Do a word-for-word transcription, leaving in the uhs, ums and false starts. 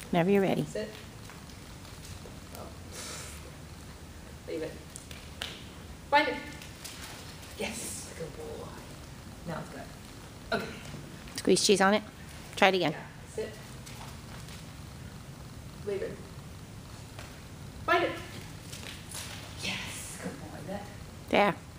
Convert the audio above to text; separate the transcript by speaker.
Speaker 1: Whenever you're ready.
Speaker 2: Sit. Oh. Leave it. Find it. Yes. Good boy. Now it's good. Okay.
Speaker 1: Squeeze cheese on it. Try it again.
Speaker 2: Yeah. Sit. Leave it. Find it. Yes. Good boy. That.
Speaker 1: There.